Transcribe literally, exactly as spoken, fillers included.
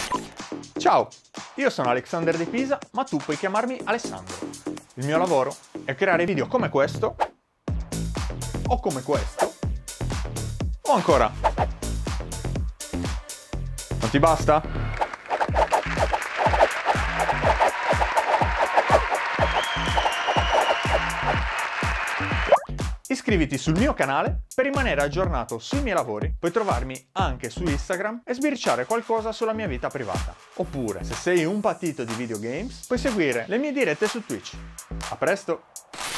Ciao, io sono Alexander De Pisa, ma tu puoi chiamarmi Alessandro. Il mio lavoro è creare video come questo, o come questo, o ancora. Non ti basta? Iscriviti sul mio canale per rimanere aggiornato sui miei lavori, puoi trovarmi anche su Instagram e sbirciare qualcosa sulla mia vita privata. Oppure, se sei un patito di videogames, puoi seguire le mie dirette su Twitch. A presto!